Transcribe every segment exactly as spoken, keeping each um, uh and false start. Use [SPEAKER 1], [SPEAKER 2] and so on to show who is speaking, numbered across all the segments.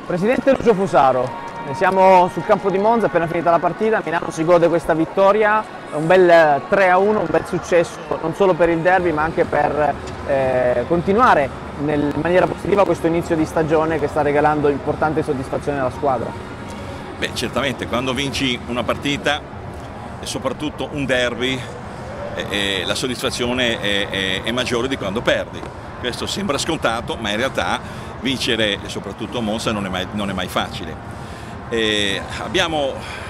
[SPEAKER 1] Presidente Lucio Fusaro, siamo sul campo di Monza, appena finita la partita, Milano si gode questa vittoria, un bel tre a uno, un bel successo non solo per il derby ma anche per eh, continuare nel, in maniera positiva questo inizio di stagione che sta regalando importante soddisfazione alla squadra.
[SPEAKER 2] Beh, certamente quando vinci una partita e soprattutto un derby eh, eh, la soddisfazione è, è, è maggiore di quando perdi. Questo sembra scontato, ma in realtà vincere, soprattutto a Monza, non è mai, non è mai facile. Eh, abbiamo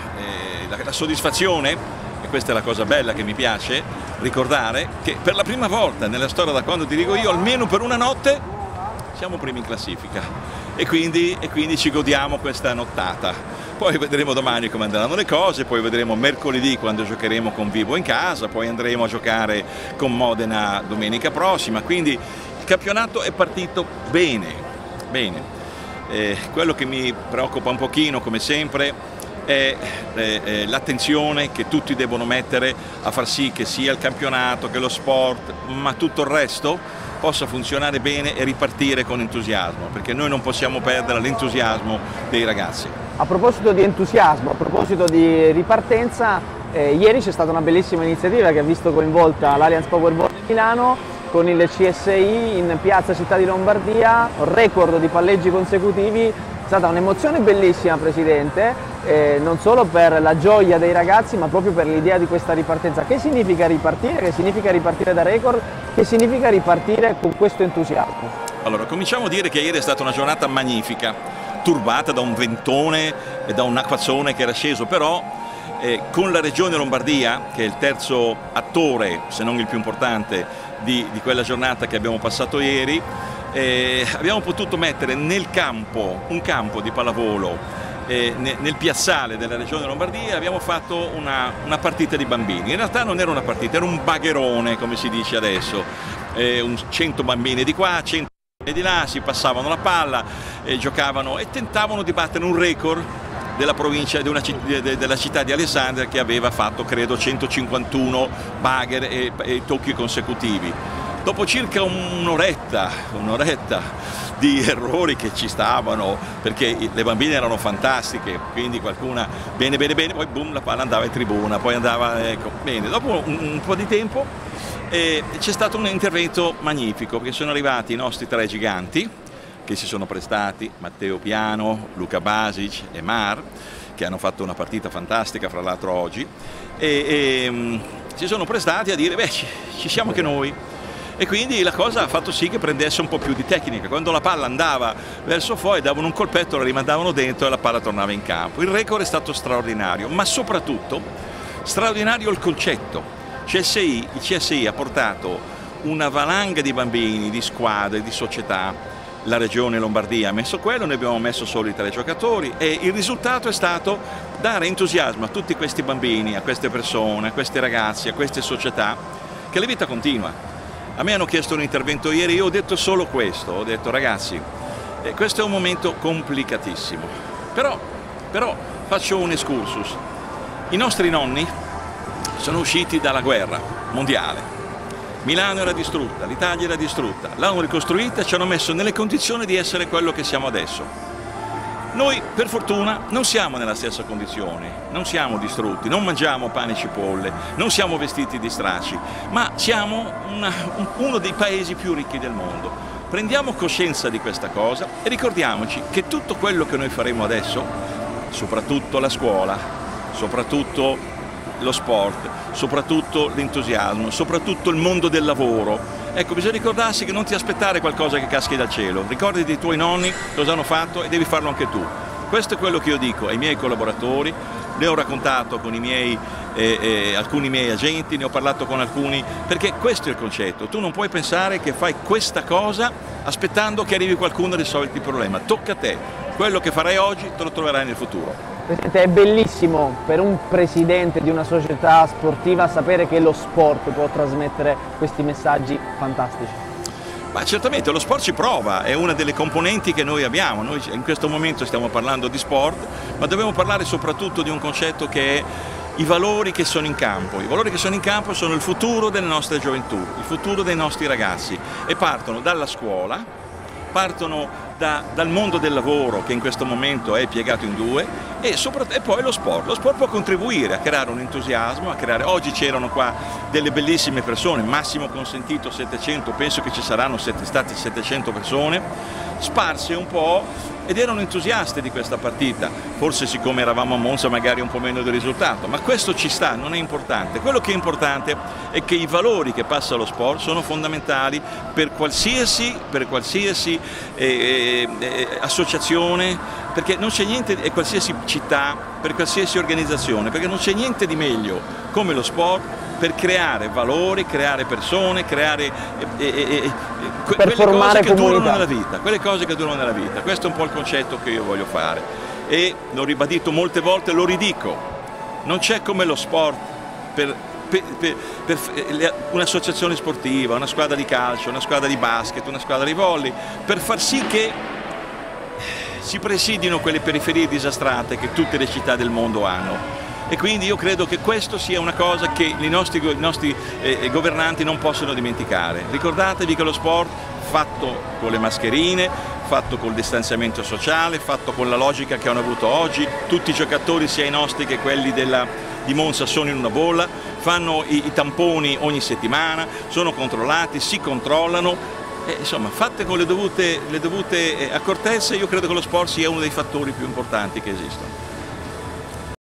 [SPEAKER 2] eh, la, la soddisfazione, e questa è la cosa bella che mi piace, ricordare che per la prima volta nella storia da quando dirigo io, almeno per una notte, siamo primi in classifica e quindi, e quindi ci godiamo questa nottata. Poi vedremo domani come andranno le cose, poi vedremo mercoledì quando giocheremo con Vibo in casa, poi andremo a giocare con Modena domenica prossima, quindi il campionato è partito bene, bene. Eh, quello che mi preoccupa un pochino, come sempre, è eh, eh, l'attenzione che tutti devono mettere a far sì che sia il campionato, che lo sport, ma tutto il resto possa funzionare bene e ripartire con entusiasmo, perché noi non possiamo perdere l'entusiasmo dei ragazzi.
[SPEAKER 1] A proposito di entusiasmo, a proposito di ripartenza, eh, ieri c'è stata una bellissima iniziativa che ha visto coinvolta l'Allianz Powerball di Milano con il C S I in piazza Città di Lombardia, un record di palleggi consecutivi. È stata un'emozione bellissima, Presidente, eh, non solo per la gioia dei ragazzi ma proprio per l'idea di questa ripartenza. Che significa ripartire? Che significa ripartire da record? Che significa ripartire con questo entusiasmo?
[SPEAKER 2] Allora, cominciamo a dire che ieri è stata una giornata magnifica, turbata da un ventone e da un acquazzone che era sceso, però eh, con la Regione Lombardia, che è il terzo attore, se non il più importante, di, di quella giornata che abbiamo passato ieri, eh, abbiamo potuto mettere nel campo, un campo di pallavolo, eh, ne, nel piazzale della Regione Lombardia, abbiamo fatto una, una partita di bambini. In realtà non era una partita, era un bagherone, come si dice adesso, eh, un cento bambini di qua, cento di là, si passavano la palla, eh, giocavano e tentavano di battere un record della provincia, di una, de, della città di Alessandria, che aveva fatto credo centocinquantuno bagher e, e tocchi consecutivi. Dopo circa un'oretta, un'oretta di errori che ci stavano, perché le bambine erano fantastiche, quindi qualcuna bene bene bene, poi boom, la palla andava in tribuna, poi andava, ecco, bene. Dopo un, un po' di tempo eh, c'è stato un intervento magnifico, perché sono arrivati i nostri tre giganti che si sono prestati, Matteo Piano, Luca Basic e Mar, che hanno fatto una partita fantastica fra l'altro oggi, e, e um, si sono prestati a dire beh ci, ci siamo anche noi, e quindi la cosa ha fatto sì che prendesse un po' più di tecnica. Quando la palla andava verso fuori davano un colpetto, la rimandavano dentro e la palla tornava in campo. Il record è stato straordinario, ma soprattutto straordinario il concetto. C S I, il C S I ha portato una valanga di bambini, di squadre, di società. La Regione Lombardia ha messo quello, noi abbiamo messo solo i tre giocatori, e il risultato è stato dare entusiasmo a tutti questi bambini, a queste persone, a questi ragazzi, a queste società, che la vita continua. A me hanno chiesto un intervento ieri, io ho detto solo questo, ho detto ragazzi, eh, questo è un momento complicatissimo, però, però faccio un excursus. I nostri nonni sono usciti dalla guerra mondiale. Milano era distrutta, l'Italia era distrutta, l'hanno ricostruita e ci hanno messo nelle condizioni di essere quello che siamo adesso. Noi, per fortuna, non siamo nella stessa condizione, non siamo distrutti, non mangiamo pane e cipolle, non siamo vestiti di stracci, ma siamo una, uno dei paesi più ricchi del mondo. Prendiamo coscienza di questa cosa e ricordiamoci che tutto quello che noi faremo adesso, soprattutto la scuola, soprattutto lo sport, soprattutto l'entusiasmo, soprattutto il mondo del lavoro. Ecco, bisogna ricordarsi che non ti aspettare qualcosa che caschi dal cielo, ricordati dei tuoi nonni cosa hanno fatto e devi farlo anche tu. Questo è quello che io dico ai miei collaboratori, ne ho raccontato con i miei, eh, eh, alcuni miei agenti, ne ho parlato con alcuni, perché questo è il concetto. Tu non puoi pensare che fai questa cosa aspettando che arrivi qualcuno a risolverti il problema, tocca a te, quello che farai oggi te lo troverai nel futuro.
[SPEAKER 1] Presidente, è bellissimo per un presidente di una società sportiva sapere che lo sport può trasmettere questi messaggi fantastici.
[SPEAKER 2] Ma certamente lo sport ci prova, è una delle componenti che noi abbiamo. Noi in questo momento stiamo parlando di sport, ma dobbiamo parlare soprattutto di un concetto che è i valori che sono in campo. I valori che sono in campo sono il futuro delle nostre gioventù, il futuro dei nostri ragazzi, e partono dalla scuola, partono da, dal mondo del lavoro, che in questo momento è piegato in due, e, e poi lo sport. Lo sport può contribuire a creare un entusiasmo, a creare... Oggi c'erano qua delle bellissime persone, massimo consentito settecento, penso che ci saranno state settecento persone, sparse un po', ed erano entusiaste di questa partita. Forse siccome eravamo a Monza magari un po' meno del risultato, ma questo ci sta, non è importante. Quello che è importante è che i valori che passa lo sport sono fondamentali per qualsiasi, per qualsiasi eh, eh, associazione, perché non c'è niente, e qualsiasi città, per qualsiasi organizzazione, perché non c'è niente di meglio come lo sport per creare valori, creare persone, creare eh, eh, eh, que
[SPEAKER 1] per
[SPEAKER 2] quelle cose che
[SPEAKER 1] comunità.
[SPEAKER 2] durano nella vita, quelle cose che durano nella vita. Questo è un po' il concetto che io voglio fare, e l'ho ribadito molte volte, lo ridico: non c'è come lo sport per, per, per, per un'associazione sportiva, una squadra di calcio, una squadra di basket, una squadra di volley, per far sì che si presidino quelle periferie disastrate che tutte le città del mondo hanno. E quindi io credo che questo sia una cosa che i nostri, i nostri eh, governanti non possono dimenticare. Ricordatevi che lo sport, fatto con le mascherine, fatto col distanziamento sociale, fatto con la logica che hanno avuto oggi, tutti i giocatori, sia i nostri che quelli della, di Monza, sono in una bolla, fanno i, i tamponi ogni settimana, sono controllati, si controllano, e, insomma, fatte con le dovute, le dovute accortezze, io credo che lo sport sia uno dei fattori più importanti che esistono.